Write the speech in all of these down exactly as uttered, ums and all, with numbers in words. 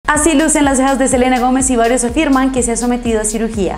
Así lucen las cejas de Selena Gomez y varios afirman que se ha sometido a cirugía.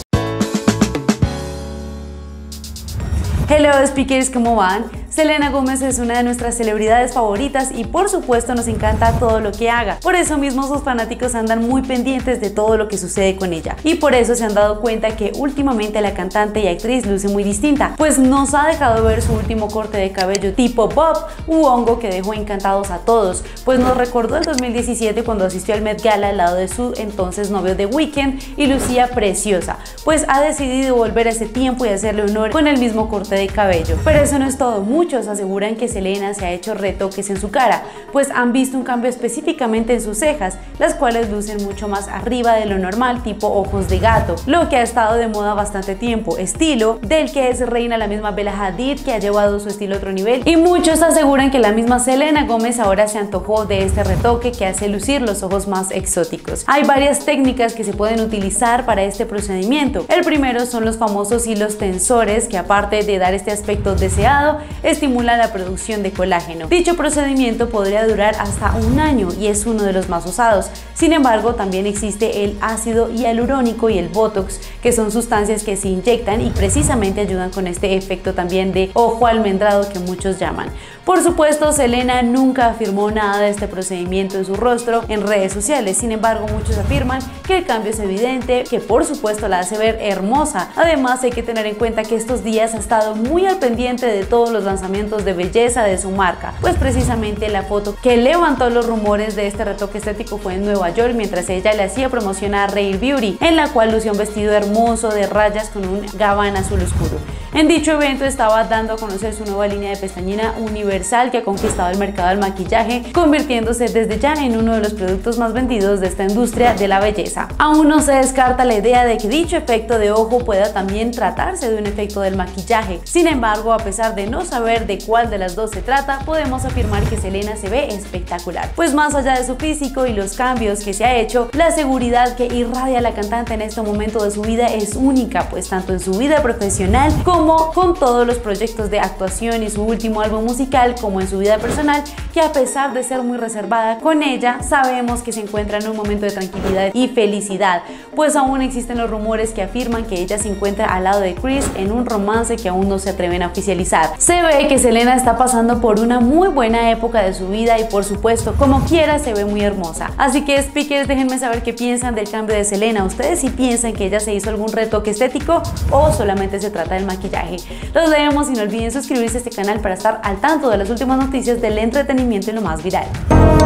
Hello speakers, ¿cómo van? Selena Gomez es una de nuestras celebridades favoritas y por supuesto nos encanta todo lo que haga. Por eso mismo sus fanáticos andan muy pendientes de todo lo que sucede con ella. Y por eso se han dado cuenta que últimamente la cantante y actriz luce muy distinta, pues nos ha dejado ver su último corte de cabello tipo bob u hongo que dejó encantados a todos, pues nos recordó el dos mil diecisiete cuando asistió al Met Gala al lado de su entonces novio The Weeknd y lucía preciosa, pues ha decidido volver a ese tiempo y hacerle honor con el mismo corte de cabello. Pero eso no es todo. Muchos aseguran que Selena se ha hecho retoques en su cara, pues han visto un cambio específicamente en sus cejas, las cuales lucen mucho más arriba de lo normal, tipo ojos de gato, lo que ha estado de moda bastante tiempo, estilo del que es reina la misma Bella Hadid, que ha llevado su estilo a otro nivel, y muchos aseguran que la misma Selena Gomez ahora se antojó de este retoque que hace lucir los ojos más exóticos. Hay varias técnicas que se pueden utilizar para este procedimiento. El primero son los famosos hilos tensores, que aparte de dar este aspecto deseado, estimula la producción de colágeno. Dicho procedimiento podría durar hasta un año y es uno de los más usados. Sin embargo, también existe el ácido hialurónico y el botox, que son sustancias que se inyectan y precisamente ayudan con este efecto también de ojo almendrado que muchos llaman. Por supuesto, Selena nunca afirmó nada de este procedimiento en su rostro en redes sociales. Sin embargo, muchos afirman que el cambio es evidente, que por supuesto la hace ver hermosa. Además, hay que tener en cuenta que estos días ha estado muy al pendiente de todos los lanzamientos de belleza de su marca, pues precisamente la foto que levantó los rumores de este retoque estético fue en Nueva York, mientras ella le hacía promoción a Rare Beauty, en la cual lució un vestido hermoso de rayas con un gabán azul oscuro. En dicho evento estaba dando a conocer su nueva línea de pestañina universal que ha conquistado el mercado del maquillaje, convirtiéndose desde ya en uno de los productos más vendidos de esta industria de la belleza. Aún no se descarta la idea de que dicho efecto de ojo pueda también tratarse de un efecto del maquillaje. Sin embargo, a pesar de no saber de cuál de las dos se trata, podemos afirmar que Selena se ve espectacular, pues más allá de su físico y los cambios que se ha hecho, la seguridad que irradia la cantante en este momento de su vida es única, pues tanto en su vida profesional como como con todos los proyectos de actuación y su último álbum musical, como en su vida personal, que a pesar de ser muy reservada con ella, sabemos que se encuentra en un momento de tranquilidad y felicidad, pues aún existen los rumores que afirman que ella se encuentra al lado de Chris en un romance que aún no se atreven a oficializar. Se ve que Selena está pasando por una muy buena época de su vida y por supuesto, como quiera, se ve muy hermosa. Así que speakers, déjenme saber qué piensan del cambio de Selena. ¿Ustedes sí piensan que ella se hizo algún retoque estético o solamente se trata del maquillaje? Los leemos y no olviden suscribirse a este canal para estar al tanto de las últimas noticias del entretenimiento y lo más viral.